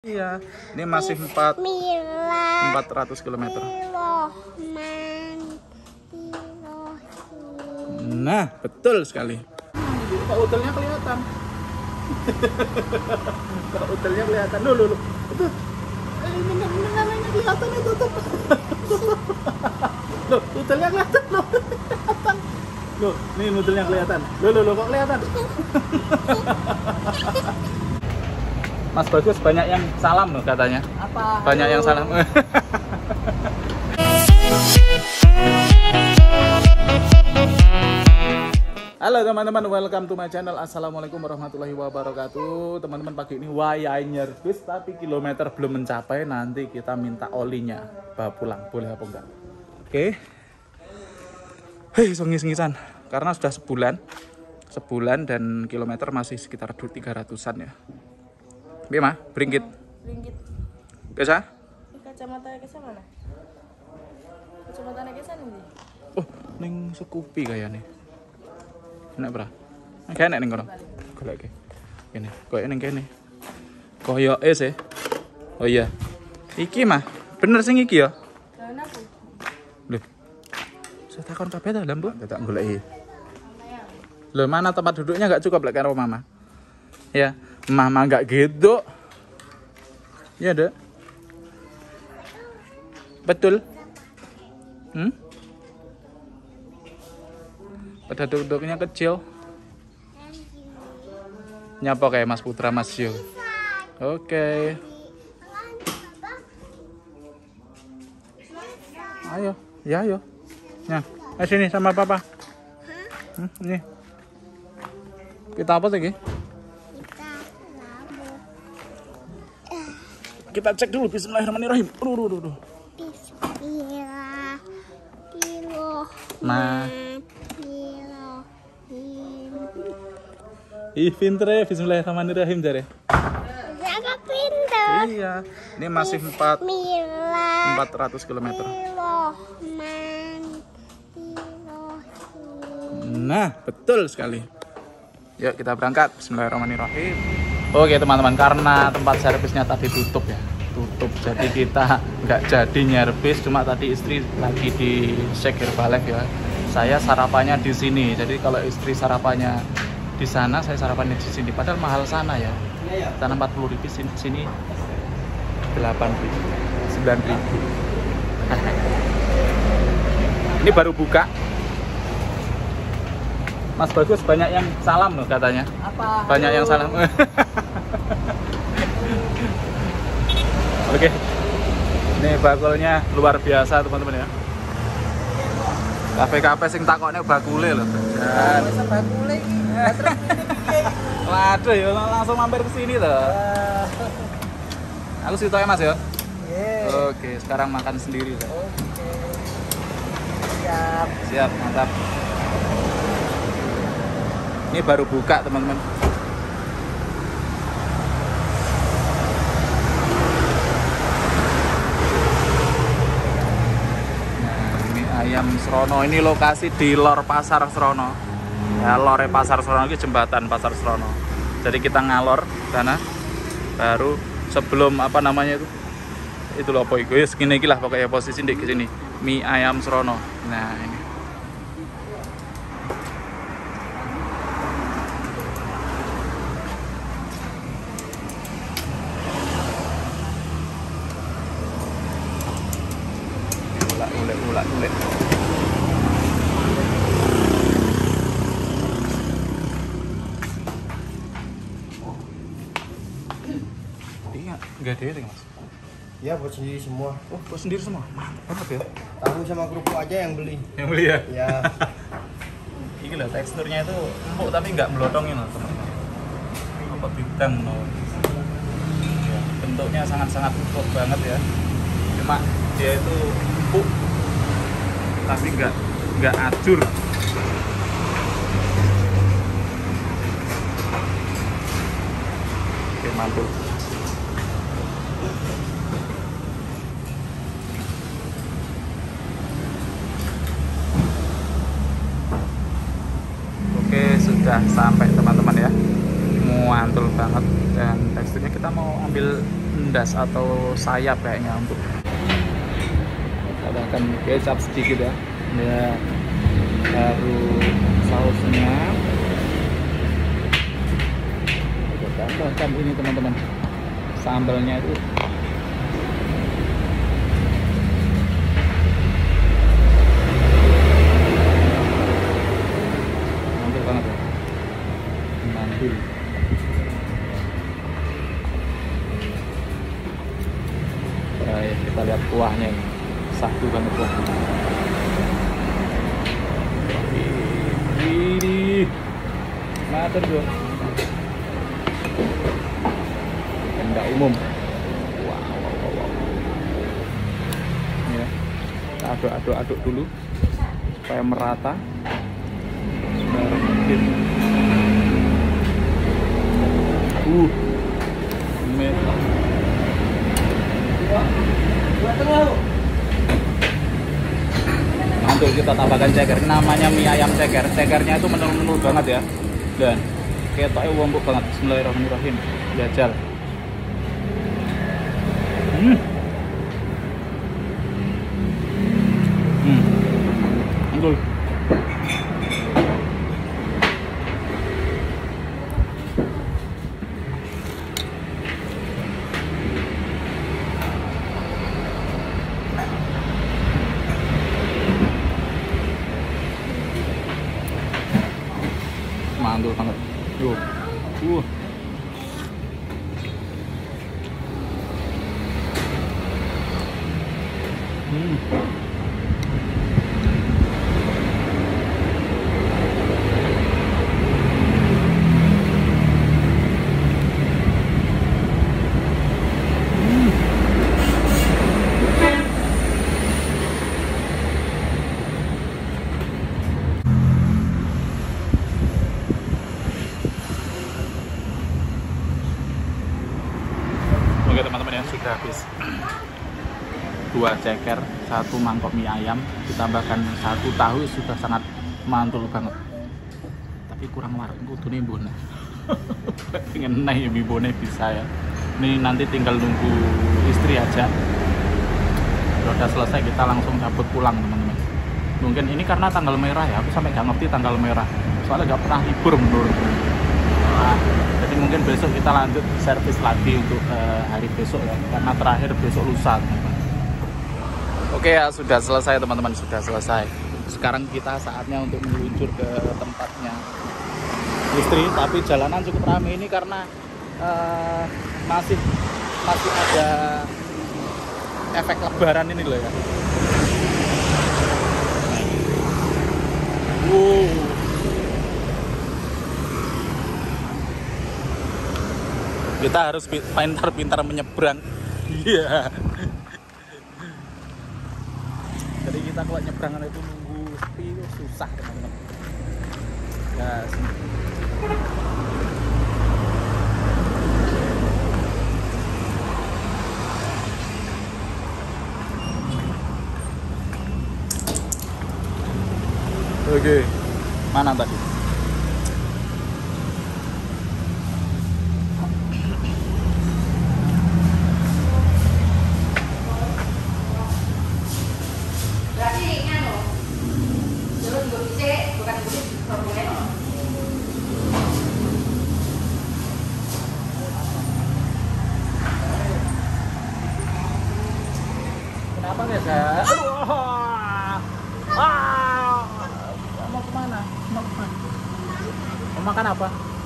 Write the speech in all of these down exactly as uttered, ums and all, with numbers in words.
Iya, ini masih empat empat ratus kilometer. Nah, betul sekali. Kok hotelnya kelihatan? Kok hotelnya kelihatan? Loh, loh, loh. Itu ini namanya kelihatan itu tuh. Loh, hotelnya kelihatan loh. Kelihatan. Loh, ini hotelnya kelihatan. Loh, loh, loh, kok kelihatan? Mas Bagus banyak yang salam loh katanya. Apa? Banyak yang salam. Halo teman-teman, welcome to my channel. Assalamualaikum warahmatullahi wabarakatuh. Teman-teman, pagi ini wayai nyervis tapi kilometer belum mencapai. Nanti kita minta olinya bawa pulang, boleh apa enggak? Oke. Hei, sengis-sengisan. Karena sudah sebulan. Sebulan dan kilometer masih sekitar tiga ratusan ya. Bima, beringkit. Ringgit. Kesa? Kacamata Kesa mana? Kacamata Kesa nih. Oh, ning Sekupi kayaknya. Enak bra. Kayak enak ning kono. Golek iki. Kene, koyo ning kene. Koyoke sih. Oh iya. Iki mah, bener sing iki ya. Lah napa? Loh. Saya takon kabeh ta, Lampu? Tak goleki. Loh, mana tempat duduknya enggak cukup lek karo mama? Ya, mama enggak gitu. Ya, Dek. Betul. Hmm? Pada duduknya kecil. Nyapa kayak Mas Putra, Mas Yo. Oke. Ayo, ya ayo. Nah, ayo sini sama papa. Hmm, ini. Kita apa lagi? Kita cek dulu. Bismillahirrahmanirrahim. Aduh, aduh, aduh. Bismillahirrahmanirrahim. Nah. Ih, pinter. Bismillahirrahmanirrahim jare. Sangat pinter. Iya. Ini masih empat ratus kilometer. Nah, betul sekali. Yuk kita berangkat. Bismillahirrahmanirrahim. Oke teman-teman, karena tempat servisnya tadi tutup ya, tutup. Jadi kita nggak jadi nyervis, cuma tadi istri lagi di Sekir Balek ya. Saya sarapannya di sini. Jadi kalau istri sarapannya di sana, saya sarapannya di sini. Padahal mahal sana ya. Sana empat puluh ribu, sini, sini delapan ribu, sembilan ribu. Ini baru buka. Mas Bagus banyak yang salam loh katanya. Apa? Banyak yang salam. Oke. Ini bakulnya luar biasa teman-teman ya. Kafe-kafe sing takokne bakule loh. Dan Wis bakule iki. waduh ya langsung mampir ke sini tuh. Aku situ ya Mas ya. Yeah. Oke, sekarang makan sendiri tuh. Oke. Siap. Siap, mantap. Ini baru buka teman-teman. Nah, ini ayam Srono. Ini lokasi di Lor Pasar Srono. Ya, Lore Pasar Srono ini jembatan Pasar Srono. Jadi kita ngalor sana, baru sebelum apa namanya itu, itu loh poiko. Ya segini lah pokoknya posisi di sini. Mie ayam Srono. Nah ini. Ulek, ulek, ulek. Iya, enggak ada ya, Mas? Ya buat sendiri semua. Oh, buat sendiri semua. Mantap banget ya. Tahu sama kerupuk aja yang beli. Yang beli ya? Ya. Ini loh, teksturnya itu empuk tapi nggak melotongin loh, teman-teman. Apa bidang loh. Ya, bentuknya sangat-sangat empuk banget ya. Cuma dia itu empuk tapi nggak nggak acur. Oke, mantul. Oke, sudah sampai teman-teman ya. Mantul banget dan teksturnya kita mau ambil undas atau sayap kayaknya untuk tambahkan kecap sedikit ya. Ya, baru sausnya. Kita tambahkan ini teman-teman, sambalnya itu. Mantul banget ya, mantul. Baik, kita lihat kuahnya ini, satu banget kuahnya. Ini matur bro, tenda umum. Wow, wow, wow, wow. Ya, kita aduk-aduk-aduk dulu supaya merata. Biar mungkin uh merah. Mantul, kita tambahkan ceker. Namanya mie ayam ceker. Cekernya itu menul-menul banget ya. Dan ketoknya wombok banget. Bismillahirrahmanirrahim. Jajal. Hmm. Hmm. Mantul. Mantul banget. Tuh. Uh. Hmm. Oke teman-teman ya, sudah habis dua ceker, satu mangkok mie ayam, ditambahkan satu tahu, sudah sangat mantul banget. Tapi kurang warung kudu nih bun. Pengen naik mie bone bisa ya. Ini nanti tinggal nunggu istri aja. Kalau udah selesai kita langsung cabut pulang teman-teman. Mungkin ini karena tanggal merah ya, aku sampai nggak ngerti tanggal merah. Soalnya nggak pernah libur menurutku. Nah, jadi mungkin besok kita lanjut servis lagi untuk uh, hari besok ya, karena terakhir besok lusa teman-teman. Oke ya, sudah selesai teman-teman, sudah selesai. Sekarang kita saatnya untuk meluncur ke tempatnya istri, tapi jalanan cukup ramai ini karena uh, masih masih ada efek lebaran ini loh ya. Wow. Kita harus pintar-pintar menyeberang. Iya. Yeah. Jadi kita kalau nyeberangan itu nunggu sepi susah teman-teman. Ya, sini. Oke, mana tadi? Kenapa nggak saya? Ah, mau kemana? Mau kemana? Mau makan apa?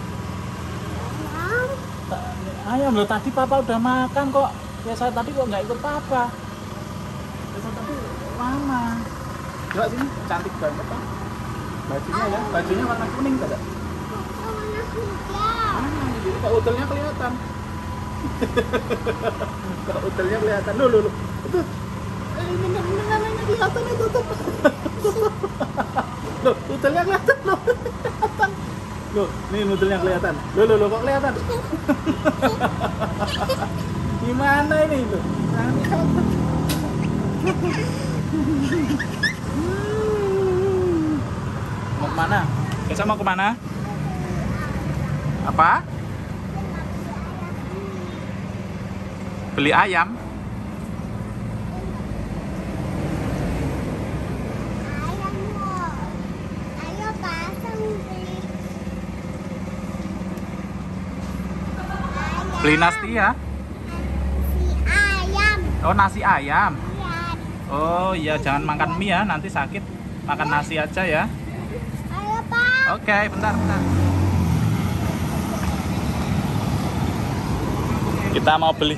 Ayam loh, tadi papa udah makan kok. Ya saya tadi kok nggak ikut papa. Ya saya tadi mama. Coba sini, cantik banget kan? Bajunya ya, bajunya warna kuning tidak? Warna hijau. Mana? Jadi kok utelnya kelihatan. Kok utelnya kelihatan. Loh, loh, loh. Itu. Eh, ini namanya kelihatan itu tuh. Loh, utelnya kelihatan loh. Kelihatan. Loh, nih nudelnya kelihatan. Loh, loh, loh, kok kelihatan? Gimana ini loh? Mau kemana? Kesa mau kemana? Apa? Beli ayam. Ayam loh. Ayo pasang beli. Ayam. Beli nasi ya. Si ayam. Oh, nasi ayam. Lihat. Oh iya, jangan makan mie ya, nanti sakit. Makan nasi aja ya. Ayo Pak. Oke, bentar, bentar. Kita mau beli.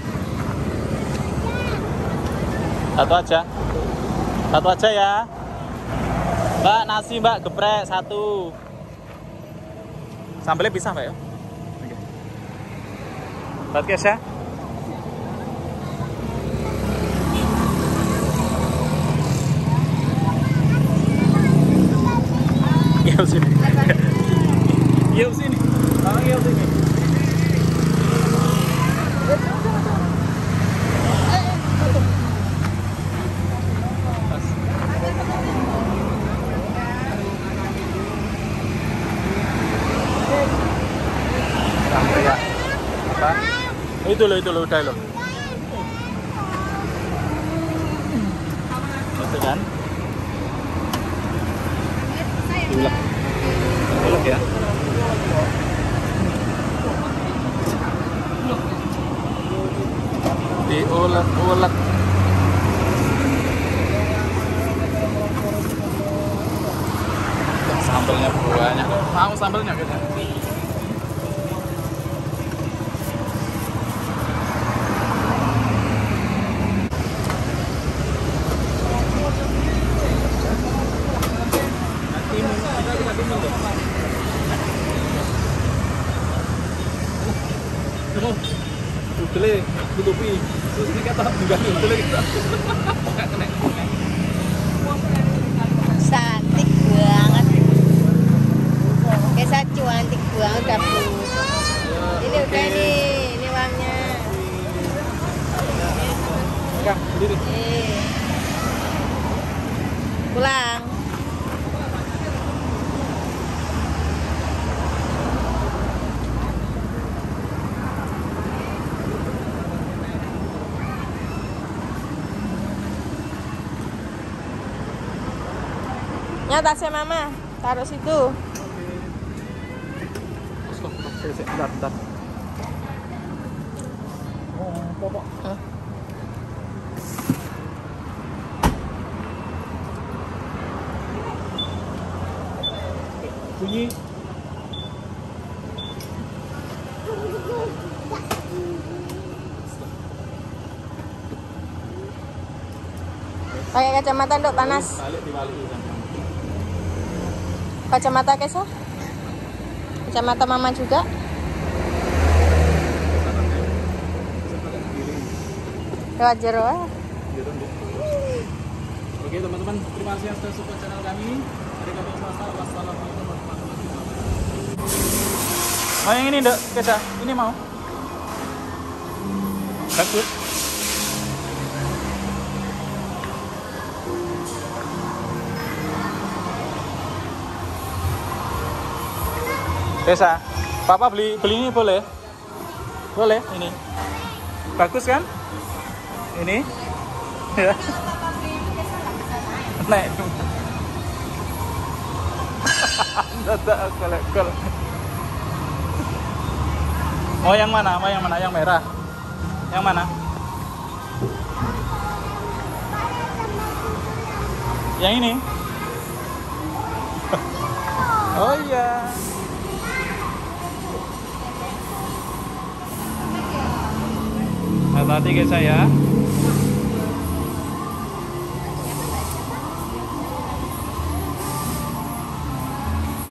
Satu aja. Satu aja ya. Mbak, nasi mbak, geprek satu. Sambelnya pisah mbak ya. Oke. Buat cash ya. Iya sini. Iya sini. Oh, iya sini. Sampai ya. Apa? Itu loh, itu loh, udah loh. Itu kan? Ulek. Ulek ya. Diulek-ulek. Sambelnya banyak. Mau sambelnya gitu. Udele tutupi. Terus ini kata juga udele kita. Enggak kena. Cantik banget. Kayak cantik banget dapur. Ini udah nih, ini uangnya. Pegang sendiri. Eh. Pulang. Ya, tasnya mama, taruh situ. Bentar, bentar. Oh, popok. Hah? Bunyi. Pakai kacamata dok, panas. Balik dibalik. Kacamata Kesa? Kacamata mama juga? Lewat jero ya. Oke teman-teman, terima kasih yang sudah support channel kami. Wassalamualaikum warahmatullahi wabarakatuh. Oh yang ini dok, Kesa, ini mau? Bagus. Kesa, papa beli beli ini boleh? Boleh ini. Bagus kan? Ini. Ya. Naik. Dadak kolek-kolek. Mau yang mana? Mau yang mana? Yang merah. Yang mana? Yang ini. Oh iya. Hati-hati guys ya.